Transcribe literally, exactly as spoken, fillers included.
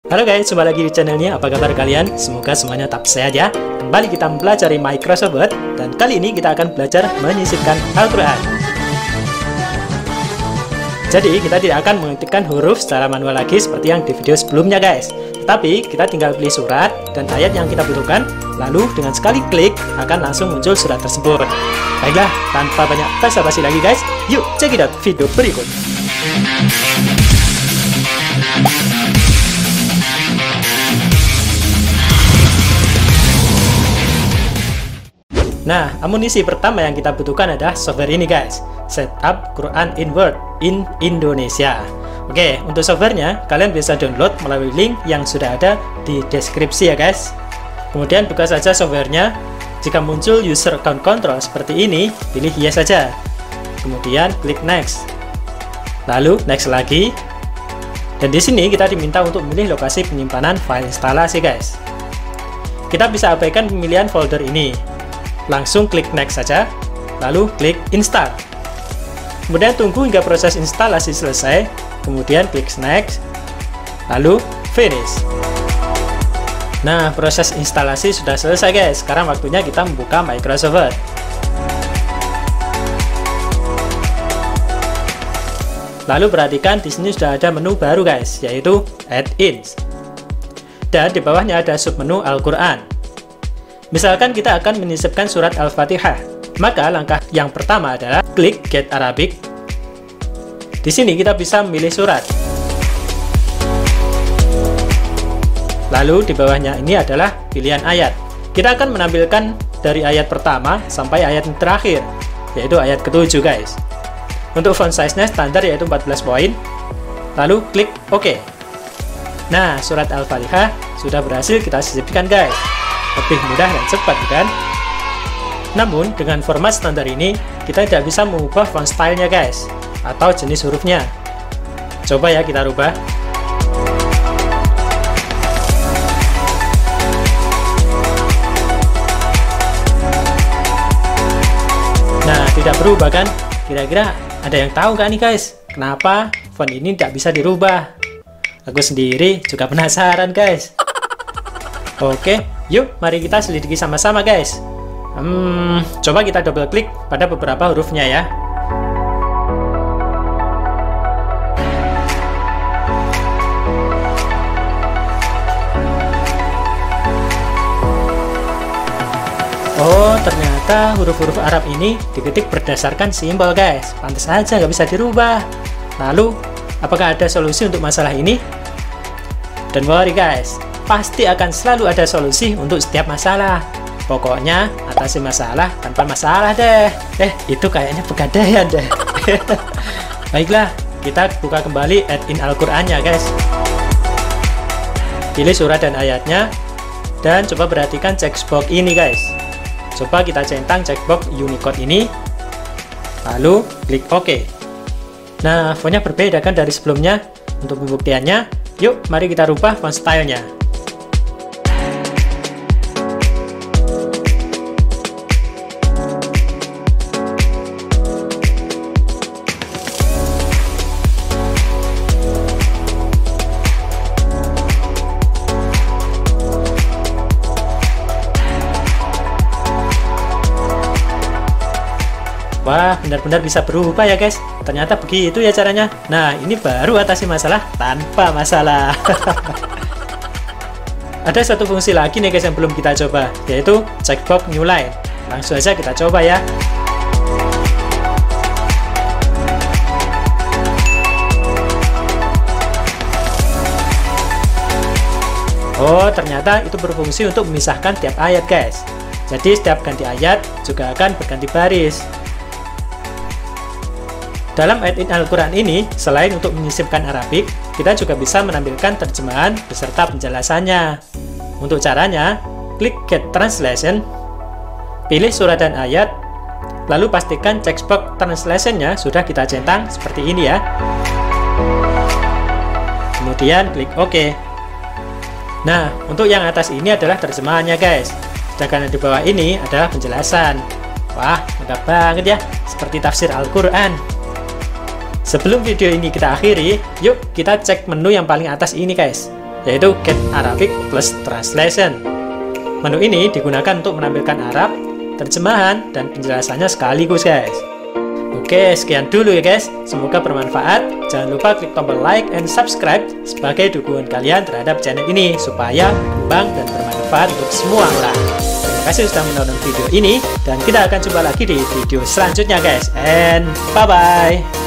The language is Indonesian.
Halo guys, jumpa lagi di channelnya. Apa kabar kalian? Semoga semuanya tetap sehat ya. Kembali kita mempelajari Microsoft Word, dan kali ini kita akan belajar menyisipkan Al-Quran. Jadi kita tidak akan mengetikkan huruf secara manual lagi seperti yang di video sebelumnya guys. Tetapi kita tinggal pilih surat dan ayat yang kita butuhkan, lalu dengan sekali klik akan langsung muncul surat tersebut. Baiklah, tanpa banyak basa-basi lagi guys, yuk check it out video berikut. Nah, amunisi pertama yang kita butuhkan adalah software ini guys, Setup Quran in Word in Indonesia. Oke, untuk softwarenya kalian bisa download melalui link yang sudah ada di deskripsi ya guys. Kemudian buka saja softwarenya. Jika muncul user account control seperti ini, pilih yes saja. Kemudian klik next. Lalu next lagi. Dan di sini kita diminta untuk memilih lokasi penyimpanan file instalasi guys. Kita bisa abaikan pemilihan folder ini. Langsung klik next saja, lalu klik install. Kemudian tunggu hingga proses instalasi selesai, kemudian klik next, lalu finish. Nah, proses instalasi sudah selesai guys. Sekarang waktunya kita membuka Microsoft Word. Lalu perhatikan di sini sudah ada menu baru guys, yaitu Add-ins. Dan di bawahnya ada submenu Al-Quran. Misalkan kita akan menyisipkan surat Al-Fatihah, maka langkah yang pertama adalah klik Get Arabic. Di sini kita bisa memilih surat. Lalu di bawahnya ini adalah pilihan ayat. Kita akan menampilkan dari ayat pertama sampai ayat yang terakhir, yaitu ayat ketujuh guys. Untuk font size-nya standar yaitu empat belas poin. Lalu klik OK. Nah, surat Al-Fatihah sudah berhasil kita sisipkan guys. Lebih mudah dan cepat kan? Namun dengan format standar ini kita tidak bisa mengubah font stylenya guys, atau jenis hurufnya. Coba ya kita rubah. Nah, tidak berubah kan? Kira-kira ada yang tahu gak nih guys, kenapa font ini tidak bisa dirubah? Aku sendiri juga penasaran guys. Oke, yuk mari kita selidiki sama-sama guys. Hmm, coba kita double klik pada beberapa hurufnya ya. Oh, ternyata huruf-huruf Arab ini diketik berdasarkan simbol guys. Pantas saja nggak bisa dirubah. Lalu, apakah ada solusi untuk masalah ini? Don't worry guys, pasti akan selalu ada solusi untuk setiap masalah. Pokoknya atasi masalah tanpa masalah deh. Eh, itu kayaknya pegadaian deh. Baiklah, kita buka kembali add-in Al-Qurannya guys. Pilih surat dan ayatnya, dan coba perhatikan checkbox ini guys. Coba kita centang checkbox Unicode ini, lalu klik OK. Nah, fontnya berbeda kan dari sebelumnya. Untuk pembuktiannya, yuk mari kita rubah font stylenya. Wah, benar-benar bisa berubah ya guys. Ternyata begitu ya caranya. Nah, ini baru atasi masalah tanpa masalah. Ada satu fungsi lagi nih guys yang belum kita coba, yaitu checkbox new line. Langsung aja kita coba ya. Oh, ternyata itu berfungsi untuk memisahkan tiap ayat guys. Jadi setiap ganti ayat juga akan berganti baris. Dalam add-in Al-Quran ini, selain untuk menyisipkan Arabik, kita juga bisa menampilkan terjemahan beserta penjelasannya. Untuk caranya, klik Get Translation, pilih surat dan ayat, lalu pastikan checkbox translation-nya sudah kita centang seperti ini ya. Kemudian klik OK. Nah, untuk yang atas ini adalah terjemahannya guys, sedangkan yang di bawah ini adalah penjelasan. Wah, lengkap banget ya, seperti tafsir Al-Quran. Sebelum video ini kita akhiri, yuk kita cek menu yang paling atas ini guys, yaitu Get Arabic plus Translation. Menu ini digunakan untuk menampilkan Arab, terjemahan, dan penjelasannya sekaligus guys. Oke, sekian dulu ya guys. Semoga bermanfaat. Jangan lupa klik tombol like and subscribe sebagai dukungan kalian terhadap channel ini supaya berkembang dan bermanfaat untuk semua orang. Terima kasih sudah menonton video ini dan kita akan jumpa lagi di video selanjutnya guys. And bye bye.